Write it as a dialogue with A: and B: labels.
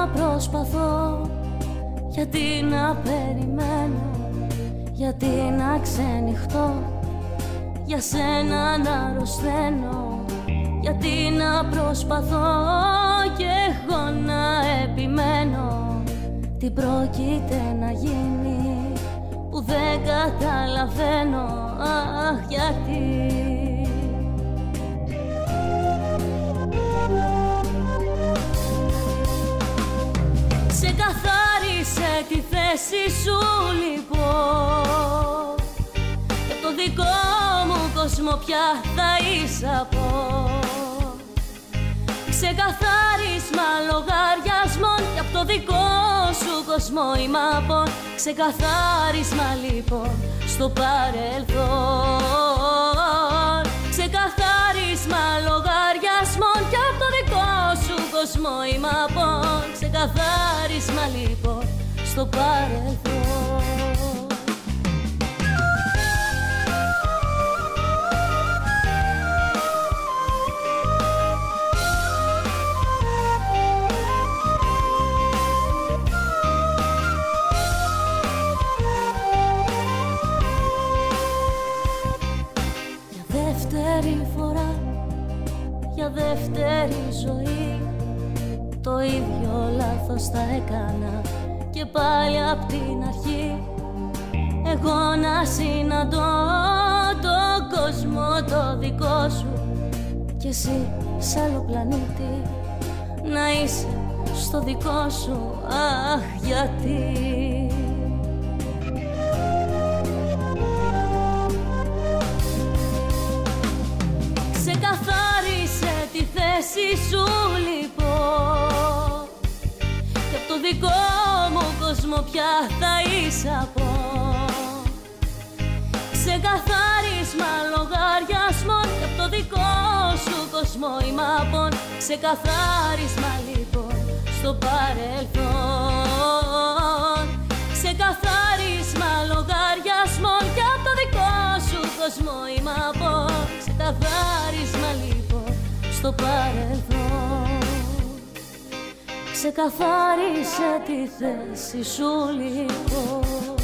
A: προσπαθώ, γιατί να περιμένω, γιατί να ξενυχτώ, για σένα να αρρωσταίνω, γιατί να προσπαθώ κι εγώ να επιμένω. Τι πρόκειται να γίνει που δεν καταλαβαίνω, αχ γιατί. Ξεκαθάρισε τη θέση σου λοιπόν, και το δικό μου κόσμο πια θα εισαπώ. Ξεκαθάρισμα λογαριασμών και απ' το δικό σου κόσμο είμαι απόν. Ξεκαθάρισμα λοιπόν στο παρελθόν. Ξεκαθάρισμα λογαριασμών και απ' το δικό σου κόσμο είμαι απόν. Ξεκαθάρισμα λοιπόν στο παρελθόν. Φορά, για δεύτερη ζωή, το ίδιο λάθος θα έκανα και πάλι απ' την αρχή. Εγώ να συναντώ τον κόσμο το δικό σου κι εσύ σ' άλλο πλανήτη να είσαι στο δικό σου, αχ γιατί. Ξεκαθάρισε τη θέση σου λοιπόν, και απ' το δικό μου κόσμο πια θα εισαπώ. Ξεκαθάρισμα λογαριασμών και απ' το δικό σου κόσμο είμαι απόν. Ξεκαθάρισμα λοιπόν στο παρελθόν. Ξεκαθάρισμα λογαριασμών και απ' το δικό σου κόσμο είμαι απόν. Ξεκαθάρισμα λοιπόν στο παρελθόν. Ξεκαθάρισε τη θέση σου λοιπόν.